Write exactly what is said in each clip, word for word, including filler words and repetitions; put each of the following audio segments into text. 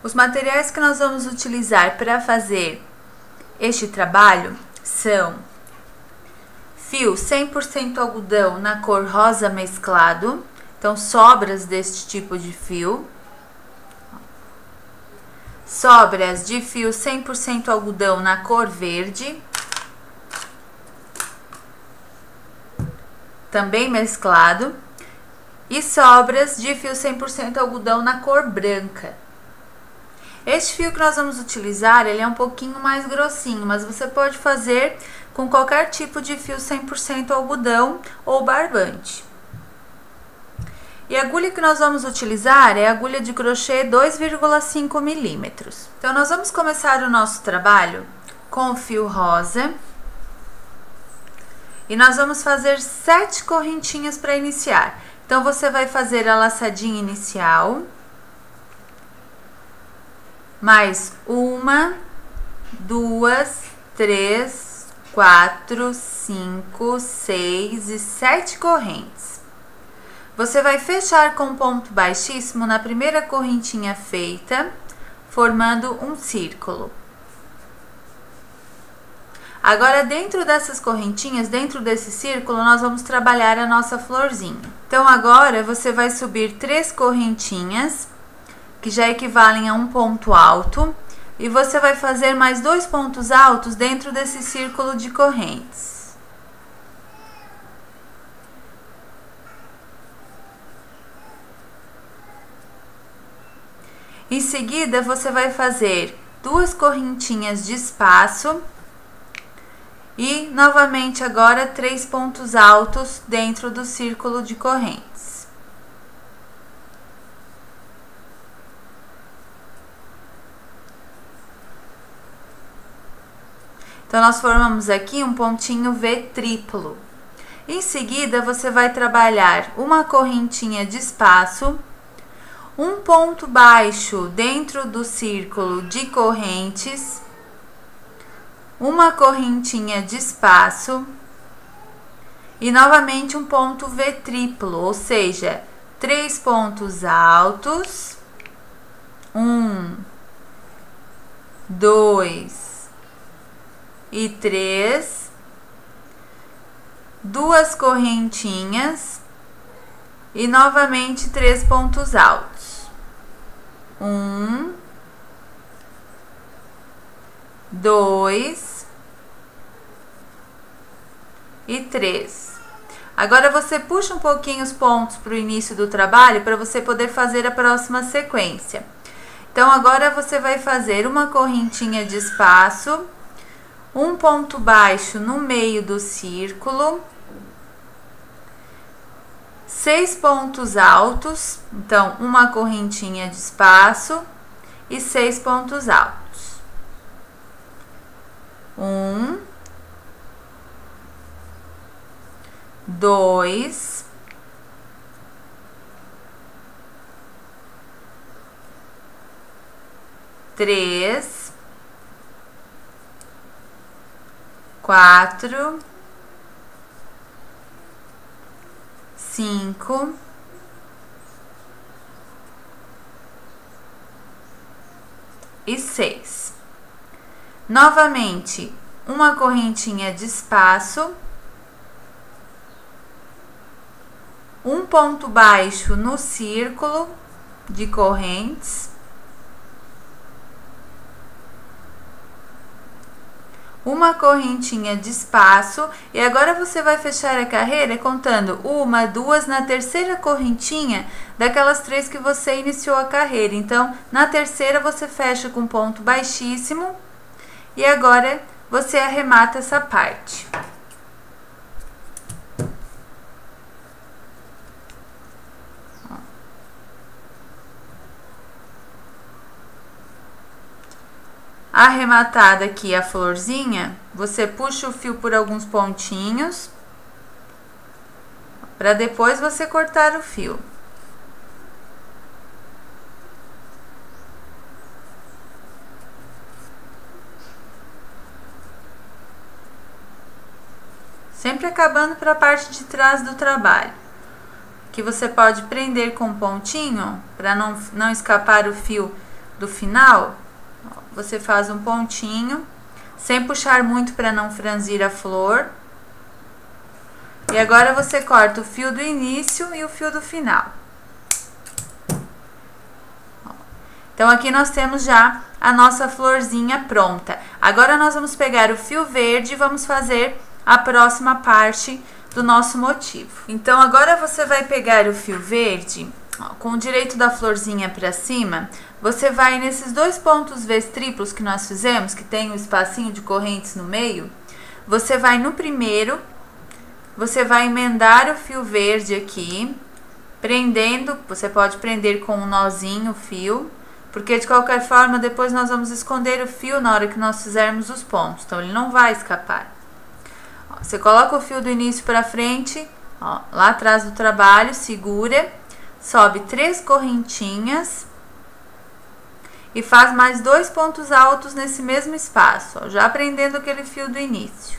Os materiais que nós vamos utilizar para fazer este trabalho são fio cem por cento algodão na cor rosa mesclado, então sobras deste tipo de fio, sobras de fio cem por cento algodão na cor verde, também mesclado, e sobras de fio cem por cento algodão na cor branca. Este fio que nós vamos utilizar, ele é um pouquinho mais grossinho, mas você pode fazer com qualquer tipo de fio cem por cento algodão ou barbante. E a agulha que nós vamos utilizar é a agulha de crochê dois vírgula cinco milímetros. Então, nós vamos começar o nosso trabalho com o fio rosa. E nós vamos fazer sete correntinhas para iniciar. Então, você vai fazer a laçadinha inicial, mais uma, duas, três, quatro, cinco, seis e sete correntes. Você vai fechar com ponto baixíssimo na primeira correntinha feita, formando um círculo. Agora, dentro dessas correntinhas, dentro desse círculo, nós vamos trabalhar a nossa florzinha. Então, agora, você vai subir três correntinhas, que já equivalem a um ponto alto, e você vai fazer mais dois pontos altos dentro desse círculo de correntes. Em seguida, você vai fazer duas correntinhas de espaço e, novamente, agora, três pontos altos dentro do círculo de correntes. Então, nós formamos aqui um pontinho V triplo. Em seguida, você vai trabalhar uma correntinha de espaço, um ponto baixo dentro do círculo de correntes, uma correntinha de espaço e novamente um ponto V triplo, ou seja, três pontos altos, um, dois e três, duas correntinhas e novamente três pontos altos. Um, dois e três. Agora, você puxa um pouquinho os pontos para o início do trabalho para você poder fazer a próxima sequência. Então, agora você vai fazer uma correntinha de espaço, um ponto baixo no meio do círculo, seis pontos altos, então uma correntinha de espaço e seis pontos altos. Um, dois, três, quatro, cinco, e seis. Novamente, uma correntinha de espaço, um ponto baixo no círculo de correntes, uma correntinha de espaço, e agora você vai fechar a carreira contando uma, duas, na terceira correntinha daquelas três que você iniciou a carreira. Então, na terceira você fecha com ponto baixíssimo e agora você arremata essa parte. Arrematada aqui a florzinha, você puxa o fio por alguns pontinhos, para depois você cortar o fio. Sempre acabando para a parte de trás do trabalho, que você pode prender com um pontinho, para não, não escapar o fio do final, você faz um pontinho, sem puxar muito para não franzir a flor. E agora você corta o fio do início e o fio do final. Então, aqui nós temos já a nossa florzinha pronta. Agora, nós vamos pegar o fio verde e vamos fazer a próxima parte do nosso motivo. Então, agora você vai pegar o fio verde, ó, com o direito da florzinha para cima, você vai nesses dois pontos V triplos que nós fizemos, que tem um espacinho de correntes no meio, você vai no primeiro, você vai emendar o fio verde aqui, prendendo, você pode prender com um nozinho o fio, porque de qualquer forma depois nós vamos esconder o fio na hora que nós fizermos os pontos, então ele não vai escapar. Ó, você coloca o fio do início para frente, ó, lá atrás do trabalho, segura, sobe três correntinhas e faz mais dois pontos altos nesse mesmo espaço, ó, já prendendo aquele fio do início.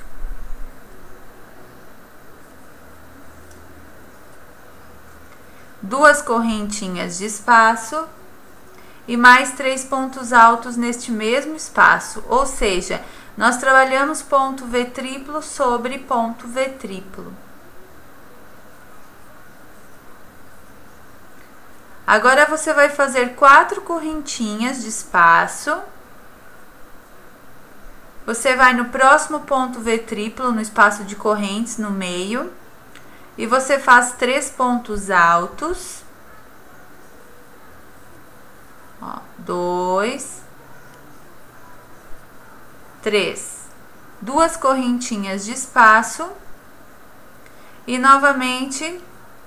Duas correntinhas de espaço e mais três pontos altos neste mesmo espaço, ou seja, nós trabalhamos ponto V triplo sobre ponto V triplo. Agora você vai fazer quatro correntinhas de espaço. Você vai no próximo ponto V triplo, no espaço de correntes no meio, e você faz três pontos altos. Ó, dois, três, duas correntinhas de espaço e novamente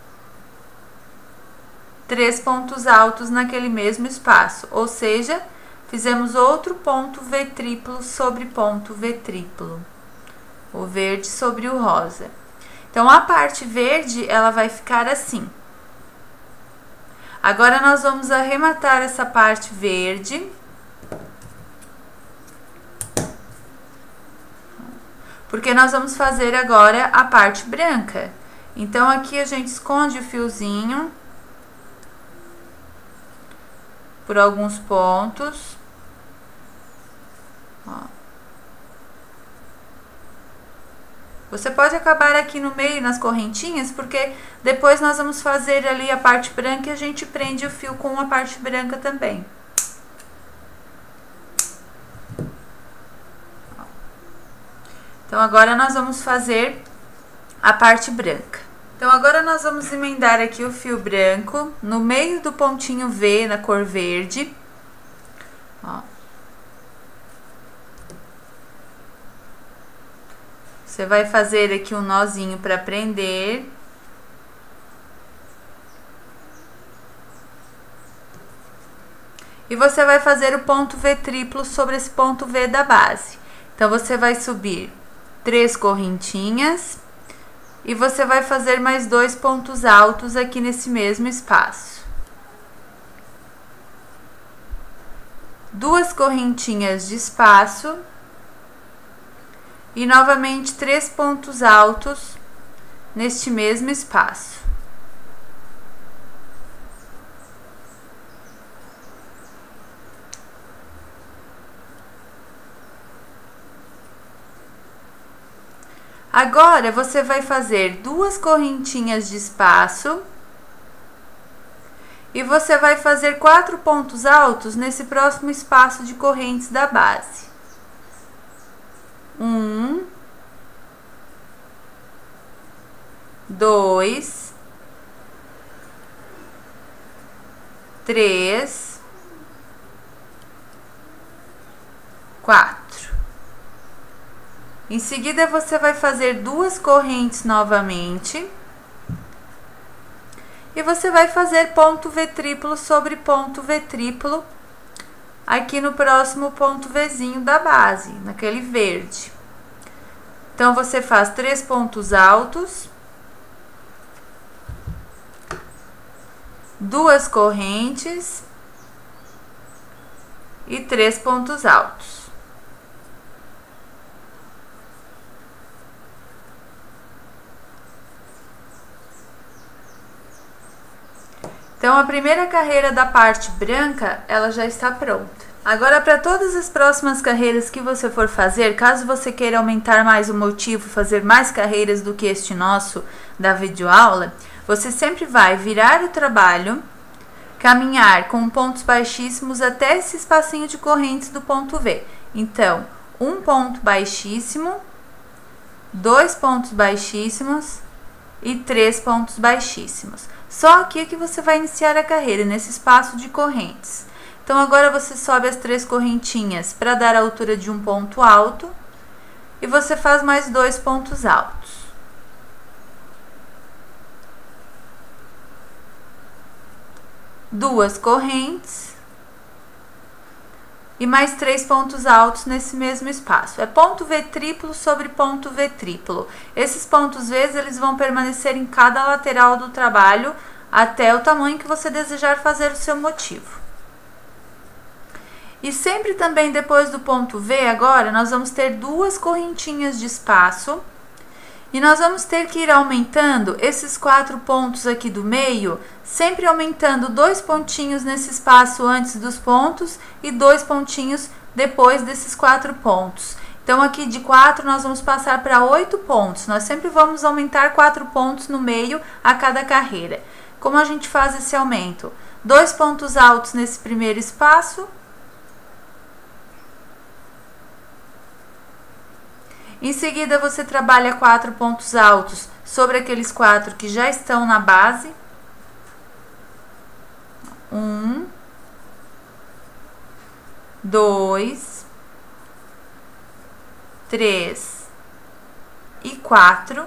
três pontos altos naquele mesmo espaço, ou seja, fizemos outro ponto V triplo sobre ponto V triplo, o verde sobre o rosa. Então, a parte verde, ela vai ficar assim. Agora, nós vamos arrematar essa parte verde. Porque nós vamos fazer agora a parte branca. Então, aqui a gente esconde o fiozinho por alguns pontos. Ó. Você pode acabar aqui no meio, nas correntinhas, porque depois nós vamos fazer ali a parte branca e a gente prende o fio com a parte branca também. Então, agora nós vamos fazer a parte branca. Então, agora nós vamos emendar aqui o fio branco no meio do pontinho V, na cor verde. Ó. Você vai fazer aqui um nozinho para prender. E você vai fazer o ponto V triplo sobre esse ponto V da base. Então, você vai subir três correntinhas e você vai fazer mais dois pontos altos aqui nesse mesmo espaço. Duas correntinhas de espaço. E novamente três pontos altos neste mesmo espaço. Agora, você vai fazer duas correntinhas de espaço e você vai fazer quatro pontos altos nesse próximo espaço de correntes da base. Um, dois, três, quatro. Em seguida, você vai fazer duas correntes novamente e você vai fazer ponto V triplo sobre ponto V triplo aqui no próximo ponto Vzinho da base, naquele verde. Então, você faz três pontos altos, duas correntes e três pontos altos. Então, a primeira carreira da parte branca, ela já está pronta. Agora, para todas as próximas carreiras que você for fazer, caso você queira aumentar mais o motivo, fazer mais carreiras do que este nosso da videoaula, você sempre vai virar o trabalho, caminhar com pontos baixíssimos até esse espacinho de correntes do ponto V. Então, um ponto baixíssimo, dois pontos baixíssimos e três pontos baixíssimos. Só aqui que você vai iniciar a carreira, nesse espaço de correntes. Então, agora você sobe as três correntinhas para dar a altura de um ponto alto e você faz mais dois pontos altos. Duas correntes e mais três pontos altos nesse mesmo espaço. É ponto V triplo sobre ponto V triplo. Esses pontos V, eles vão permanecer em cada lateral do trabalho até o tamanho que você desejar fazer o seu motivo. E sempre também depois do ponto V, agora, nós vamos ter duas correntinhas de espaço. E nós vamos ter que ir aumentando esses quatro pontos aqui do meio, sempre aumentando dois pontinhos nesse espaço antes dos pontos e dois pontinhos depois desses quatro pontos. Então, aqui de quatro nós vamos passar para oito pontos. Nós sempre vamos aumentar quatro pontos no meio a cada carreira. Como a gente faz esse aumento? Dois pontos altos nesse primeiro espaço. Em seguida, você trabalha quatro pontos altos sobre aqueles quatro que já estão na base. Um, dois, três e quatro.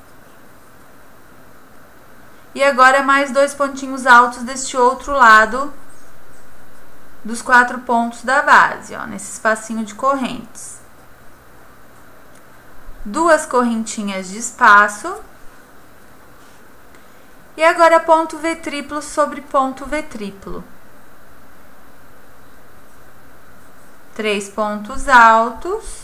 E agora mais dois pontinhos altos deste outro lado dos quatro pontos da base, ó, nesse espacinho de correntes. Duas correntinhas de espaço. E agora ponto V triplo sobre ponto V triplo. Três pontos altos.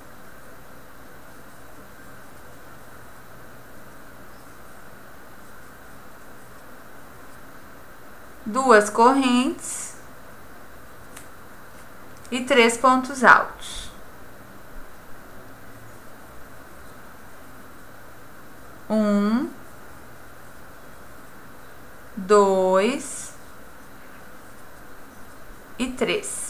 Duas correntes. E três pontos altos. Um, dois e três.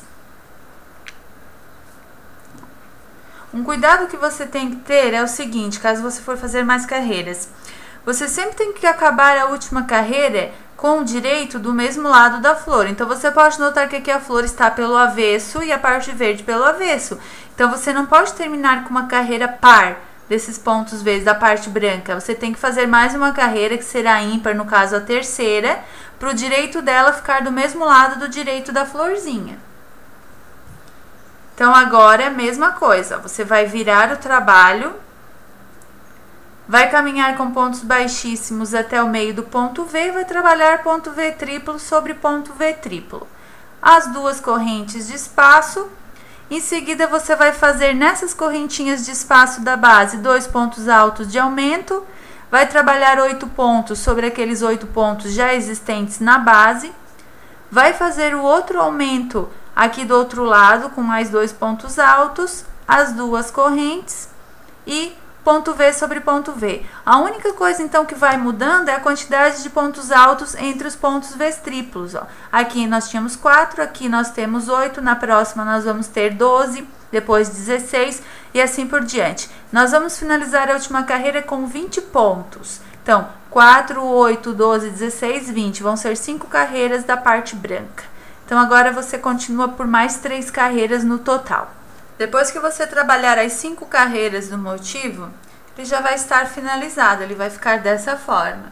Um cuidado que você tem que ter é o seguinte, caso você for fazer mais carreiras, você sempre tem que acabar a última carreira com o direito do mesmo lado da flor. Então, você pode notar que aqui a flor está pelo avesso e a parte verde pelo avesso. Então, você não pode terminar com uma carreira par desses pontos verdes da parte branca. Você tem que fazer mais uma carreira que será ímpar, no caso a terceira, para o direito dela ficar do mesmo lado do direito da florzinha. Então, agora é a mesma coisa. Você vai virar o trabalho, vai caminhar com pontos baixíssimos até o meio do ponto V e vai trabalhar ponto V triplo sobre ponto V triplo. As duas correntes de espaço. Em seguida, você vai fazer nessas correntinhas de espaço da base dois pontos altos de aumento, vai trabalhar oito pontos sobre aqueles oito pontos já existentes na base, vai fazer o outro aumento aqui do outro lado com mais dois pontos altos, as duas correntes e ponto V sobre ponto V. A única coisa, então, que vai mudando é a quantidade de pontos altos entre os pontos V triplos. Ó. Aqui nós tínhamos quatro, aqui nós temos oito, na próxima nós vamos ter doze, depois dezesseis e assim por diante. Nós vamos finalizar a última carreira com vinte pontos. Então, quatro, oito, doze, dezesseis, vinte. Vão ser cinco carreiras da parte branca. Então, agora você continua por mais três carreiras no total. Depois que você trabalhar as cinco carreiras do motivo, ele já vai estar finalizado, ele vai ficar dessa forma.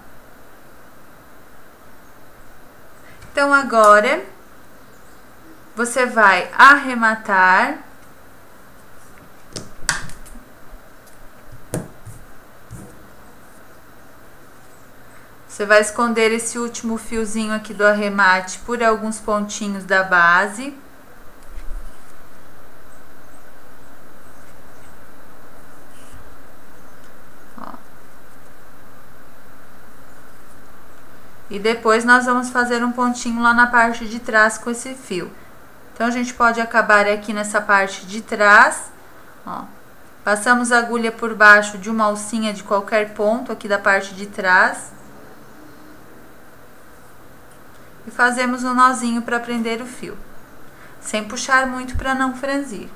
Então, agora, você vai arrematar. Você vai esconder esse último fiozinho aqui do arremate por alguns pontinhos da base. E depois nós vamos fazer um pontinho lá na parte de trás com esse fio. Então, a gente pode acabar aqui nessa parte de trás, ó. Passamos a agulha por baixo de uma alcinha de qualquer ponto aqui da parte de trás. E fazemos um nozinho para prender o fio, sem puxar muito para não franzir.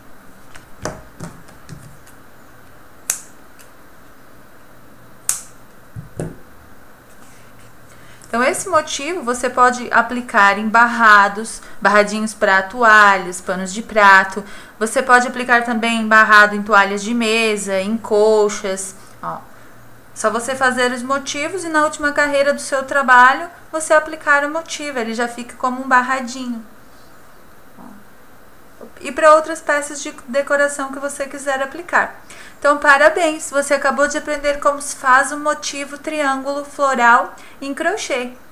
Então, esse motivo você pode aplicar em barrados, barradinhos para toalhas, panos de prato. Você pode aplicar também em barrado em toalhas de mesa, em colchas, ó. Só você fazer os motivos e na última carreira do seu trabalho, você aplicar o motivo, ele já fica como um barradinho. E para outras peças de decoração que você quiser aplicar. Então, parabéns! Você acabou de aprender como se faz um motivo triângulo floral em crochê.